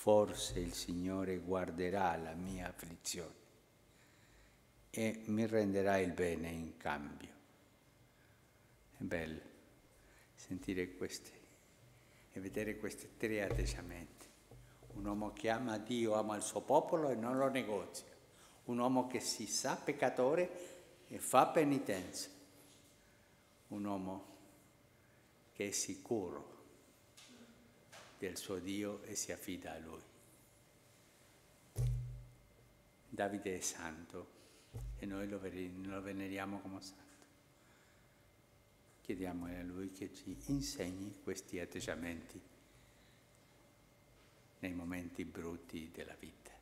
forse il Signore guarderà la mia afflizione e mi renderà il bene in cambio. È bello sentire questi e vedere questi tre atteggiamenti. Un uomo che ama Dio, ama il suo popolo e non lo negozia. Un uomo che si sa peccatore e fa penitenza. Un uomo che è sicuro del suo Dio e si affida a Lui. Davide è santo e noi lo veneriamo come santo. Chiediamo a Lui che ci insegni questi atteggiamenti nei momenti brutti della vita.